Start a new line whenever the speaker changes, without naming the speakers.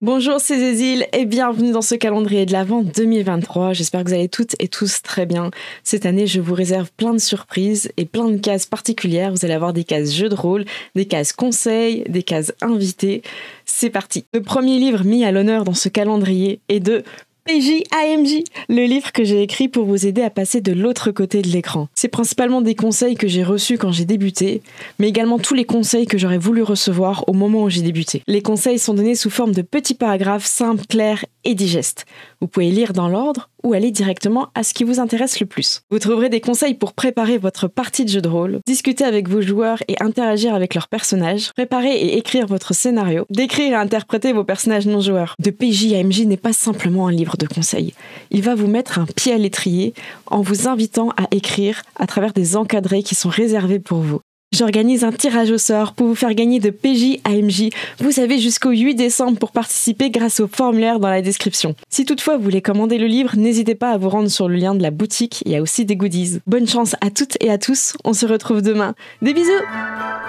Bonjour, c'est Zézil et bienvenue dans ce calendrier de l'Avent 2023. J'espère que vous allez toutes et tous très bien. Cette année, je vous réserve plein de surprises et plein de cases particulières. Vous allez avoir des cases jeux de rôle, des cases conseils, des cases invités. C'est parti. Le premier livre mis à l'honneur dans ce calendrier est de PJAMJ, le livre que j'ai écrit pour vous aider à passer de l'autre côté de l'écran. C'est principalement des conseils que j'ai reçus quand j'ai débuté, mais également tous les conseils que j'aurais voulu recevoir au moment où j'ai débuté. Les conseils sont donnés sous forme de petits paragraphes simples, clairs et digestes. Vous pouvez lire dans l'ordre ou aller directement à ce qui vous intéresse le plus. Vous trouverez des conseils pour préparer votre partie de jeu de rôle, discuter avec vos joueurs et interagir avec leurs personnages, préparer et écrire votre scénario, décrire et interpréter vos personnages non joueurs. De PJAMJ n'est pas simplement un livre de conseils. Il va vous mettre un pied à l'étrier en vous invitant à écrire à travers des encadrés qui sont réservés pour vous. J'organise un tirage au sort pour vous faire gagner de PJAMJ. Vous avez jusqu'au 8 décembre pour participer grâce au formulaire dans la description. Si toutefois vous voulez commander le livre, n'hésitez pas à vous rendre sur le lien de la boutique, il y a aussi des goodies. Bonne chance à toutes et à tous, on se retrouve demain. Des bisous!